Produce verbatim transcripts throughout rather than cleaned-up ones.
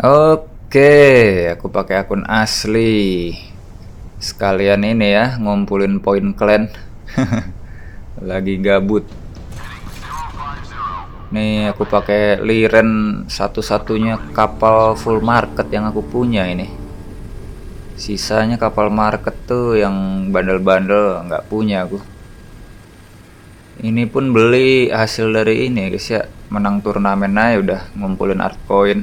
Oke, aku pakai akun asli. Sekalian ini ya, ngumpulin poin klan. Lagi gabut. Nih aku pakai Liren, satu-satunya kapal full market yang aku punya ini. Sisanya kapal market tuh yang bandel-bandel nggak punya aku. Ini pun beli hasil dari ini guys ya, menang turnamen aja udah ngumpulin art point.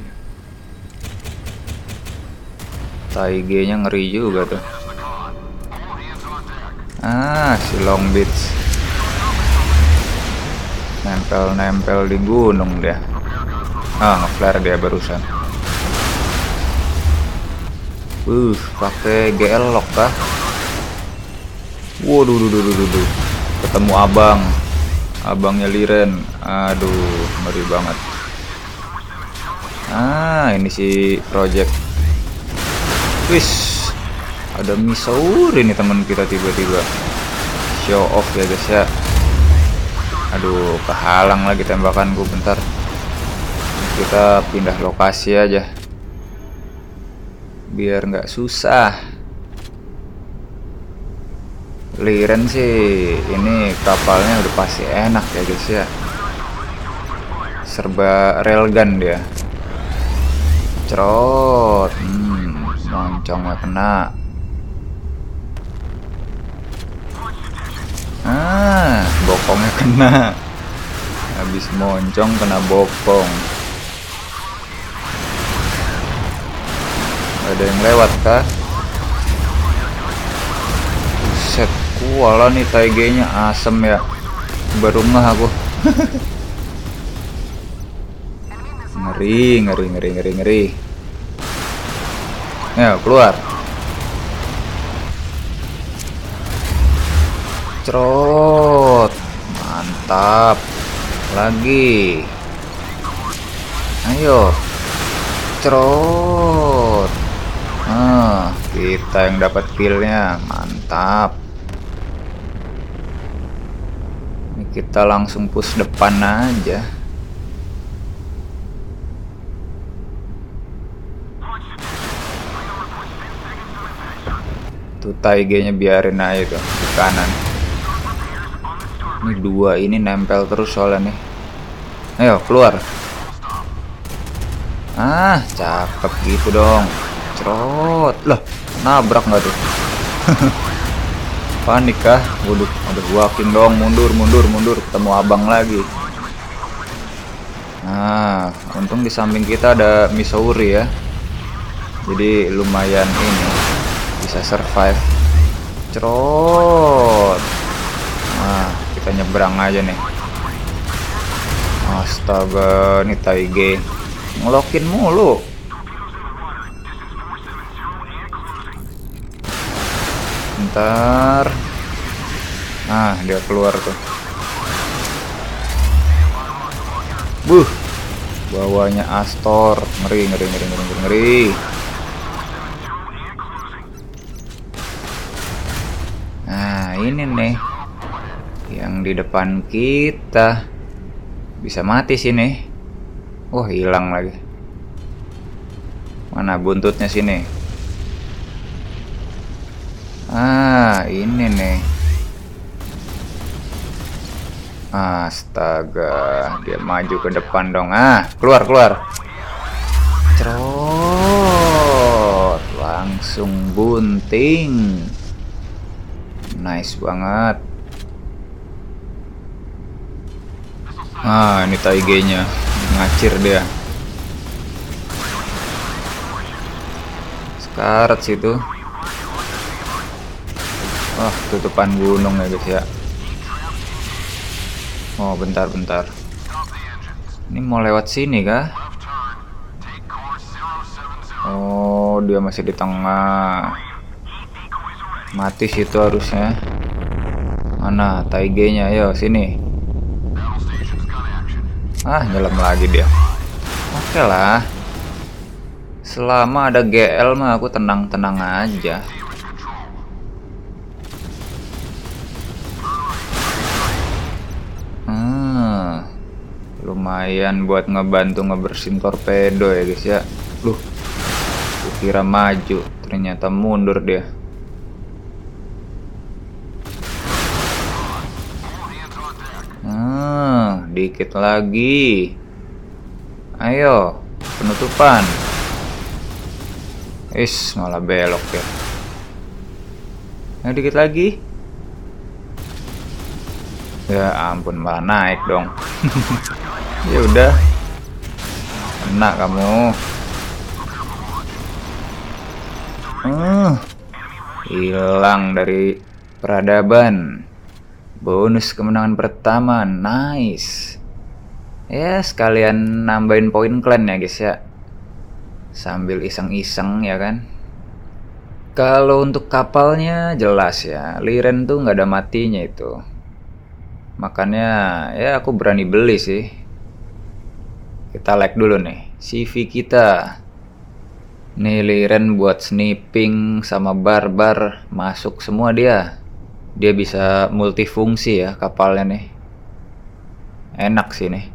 Taige-nya ngeri juga tuh. Ah, si Long Beach. Nempel-nempel di gunung dia. Ah, nge-flare dia barusan. Uh, pakai G L lock kah? Waduh, duh, duh, duh, duh, duh. Ketemu abang. Abangnya Liren. Aduh, ngeri banget. Ah, ini si project. Wis, ada Missouri nih teman kita tiba-tiba. Show off ya guys ya. Aduh, kehalang lagi tembakanku bentar. Kita pindah lokasi aja. Biar nggak susah. Liren sih, ini kapalnya udah pasti enak ya guys ya. Serba railgun dia. Cerot. Hmm, moncongnya kena. Ah, bokongnya kena. Habis moncong kena bokong. Ada yang lewat kah? Buset, kuala nih Taige-nya asem ya. Baru ngeh aku. Ngeri, ngeri, ngeri, ngeri, ngeri. Ya, keluar. Cerot. Mantap. Lagi. Ayo. Cerot. Ah, kita yang dapat killnya. Mantap. Ini kita langsung push depan aja. Tuh Taige-nya biarin aja tuh di kanan. Ini dua ini nempel terus soalnya nih. Ayo keluar. Ah, cakep gitu dong. Cerot. Lah, nabrak nggak tuh? Panik kah? Waduh, ada walking dong. Mundur, mundur, mundur. Ketemu abang lagi. Nah, untung di samping kita ada Missouri ya. Jadi lumayan ini bisa survive. Cerot. Nah, kita nyebrang aja nih. Astaga, nih Taige ngelokin mulu. Bentar. Nah, dia keluar tuh. Buh, bawahnya Astor. Ngeri, ngeri, ngeri, ngeri, ngeri, ngeri. Nah, ini nih yang di depan kita. Bisa mati sini. Wah, hilang lagi. Mana buntutnya sini? Ah, ini nih. Astaga, dia maju ke depan dong. Ah, keluar, keluar. Cerot. Langsung bunting. Nice banget. Ah, ini Taige-nya ngacir dia. Sekarat situ. Wah, tutupan gunung ya guys ya. Oh, bentar, bentar. Ini mau lewat sini kah? Oh, dia masih di tengah. Mati situ harusnya. Mana Taige-nya? Ayo sini. Ah, nyelam lagi dia. Oke lah. Selama ada G L mah aku tenang-tenang aja. Hmm, lumayan buat ngebantu ngebersihin torpedo ya guys ya. Loh, Kukira maju, ternyata mundur dia. Hmm, dikit lagi. Ayo, penutupan. Is, malah belok ya. Ayo dikit lagi. Ya ampun, malah naik dong. Ya udah. Kena kamu. Hmm, hilang dari peradaban. Bonus kemenangan pertama, nice. Ya sekalian nambahin poin klan ya guys ya. Sambil iseng-iseng ya kan. Kalau untuk kapalnya jelas ya, Liren tuh nggak ada matinya itu. Makanya ya aku berani beli sih. Kita like dulu nih C V kita. Nih Liren buat sniping sama barbar masuk semua dia. Dia bisa multifungsi ya kapalnya nih. Enak sih nih.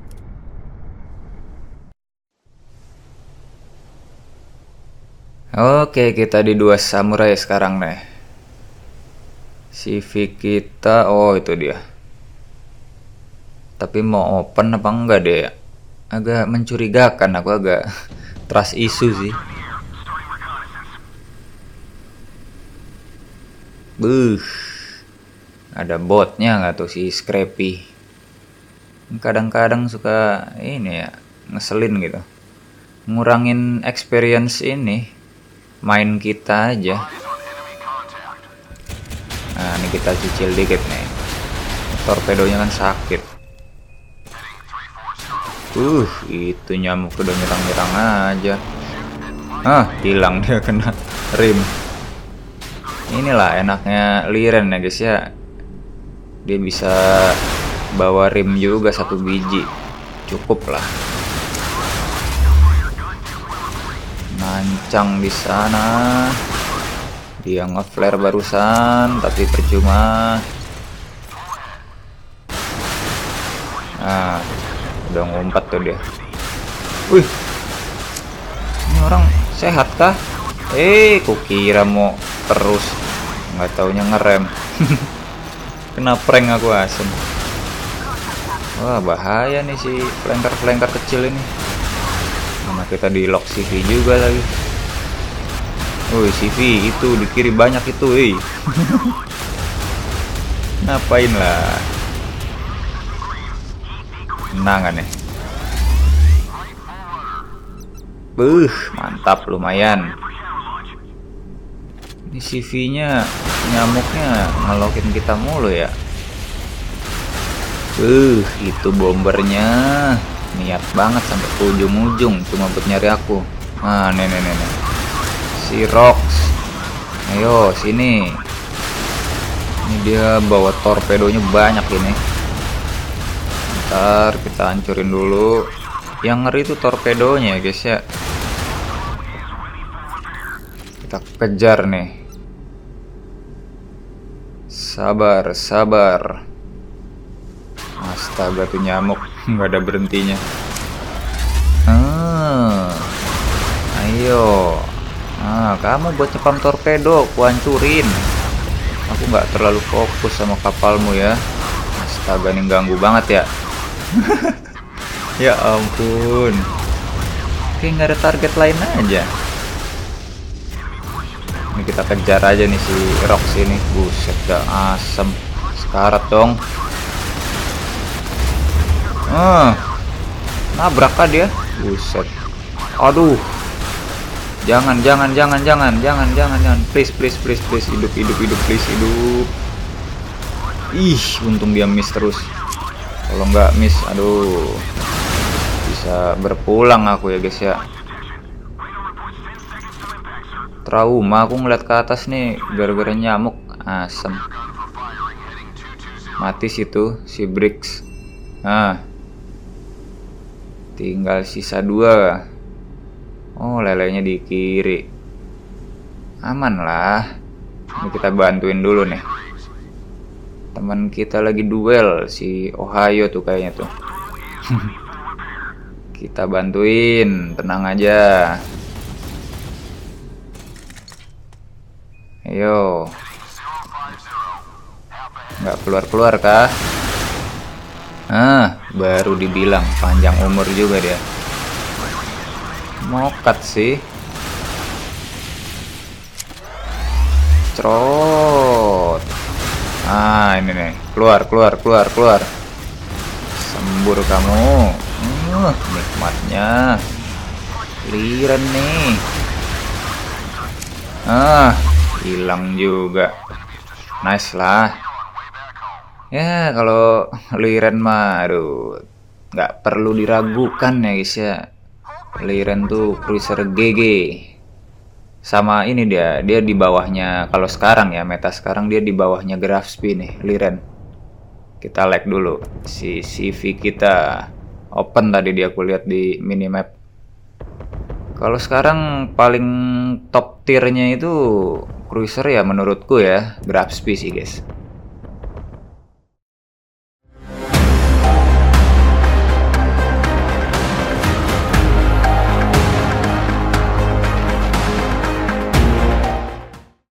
Oke, kita di dua samurai sekarang nih. C V kita, oh itu dia. Tapi mau open apa enggak deh ya? Agak mencurigakan, aku agak trust issue sih. Buh. Ada botnya nggak tuh si Scrappy? Kadang-kadang suka ini ya, ngeselin gitu. Ngurangin experience ini main kita aja. Nah, ini kita cicil dikit nih. Torpedonya kan sakit. Uh, itu nyamuk udah nyerang-nyerang aja. Ah, hilang dia kena rim. Inilah enaknya Liren ya guys ya. Dia bisa bawa rim juga satu biji, cukup lah. Nancang di sana. Dia nge-flare barusan, tapi percuma. Nah, udah ngumpat tuh dia. Wih, ini orang sehat kah? Eh, kukira mau terus, nggak taunya ngerem. Kena prank aku asem. Wah bahaya nih si flanker-flanker kecil ini. Mana kita di lock C V juga lagi. Woi C V itu di kiri banyak itu, eh. Ngapain lah? Menangan nih. Buh, mantap lumayan. Ini C V-nya nyamuknya ngelokin kita mulu ya. Uh, itu bombernya niat banget sampai ke ujung-ujung cuma buat nyari aku. Nah, nih nih nih. Si Rox. Ayo sini. Ini dia bawa torpedonya banyak ini. Ntar kita hancurin dulu. Yang ngeri itu torpedonya guys ya. Kita kejar nih. Sabar, sabar. Astaga tuh nyamuk, nggak ada berhentinya. Ah, ayo. Ah, kamu buat nyepam torpedo, ku hancurin. Aku nggak terlalu fokus sama kapalmu ya. Astaga, ini ganggu banget ya. Ya ampun. Kayak nggak ada target lain aja. Ini kita kejar aja nih si Rox ini. Buset dah asem. Sekarat dong. Ah, nabrak kah dia? Buset. Aduh. Jangan, jangan, jangan, jangan, jangan, jangan, jangan. Please, please, please, please. Hidup, hidup, hidup, please, hidup. Ih, untung dia miss terus. Kalau nggak miss, aduh. Bisa berpulang aku ya guys ya. Trauma aku ngeliat ke atas nih gara-gara nyamuk asem. Mati situ si Briggs. Nah, tinggal sisa dua. Oh, lelenya di kiri. Aman lah. Ini kita bantuin dulu nih. Teman kita lagi duel si Ohio tuh kayaknya tuh. Kita bantuin, tenang aja. Ayo. Nggak keluar-keluar kah? Ah, baru dibilang panjang umur juga dia. Mokat sih. Cerot. Ah, ini nih. Keluar, keluar, keluar, keluar. Sembur kamu. Uh, nikmatnya. Liren nih. Ah, hilang juga. Nice lah. Ya, kalau Liren mah, aduh, nggak perlu diragukan ya guys ya. Liren tuh cruiser G G. Sama ini dia, dia di bawahnya, kalau sekarang ya, meta sekarang dia di bawahnya Grafspy nih, Liren. Kita like dulu. Si C V kita open tadi dia aku lihat di minimap. Kalau sekarang paling top tiernya itu cruiser ya menurutku ya, Grafspy sih guys.